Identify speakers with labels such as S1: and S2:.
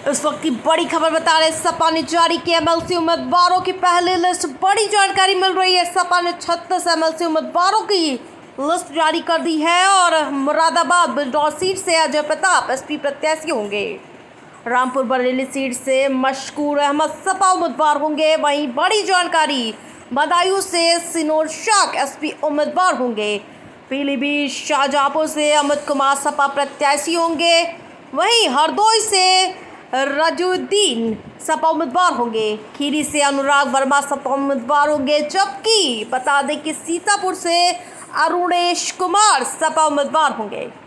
S1: इस वक्त की बड़ी खबर बता रहे सपा ने जारी की एमएलसी उम्मीदवारों की पहली लिस्ट। बड़ी जानकारी मिल रही है, सपा ने 36 एमएलसी उम्मीदवारों की लिस्ट जारी कर दी है और मुरादाबाद बिजनौर सीट से अजय प्रताप एसपी प्रत्याशी होंगे। रामपुर बरेली सीट से मशकूर अहमद सपा उम्मीदवार होंगे। वहीं बड़ी जानकारी, बदायूं से सिनोर शाख एसपी उम्मीदवार होंगे। पीलीभीत शाहजहांपुर से अमित कुमार सपा प्रत्याशी होंगे। वहीं हरदोई से रजुद्दीन सपा उम्मीदवार होंगे। खीरी से अनुराग वर्मा सपा उम्मीदवार होंगे। जबकि बता दें कि सीतापुर से अरुणेश कुमार सपा उम्मीदवार होंगे।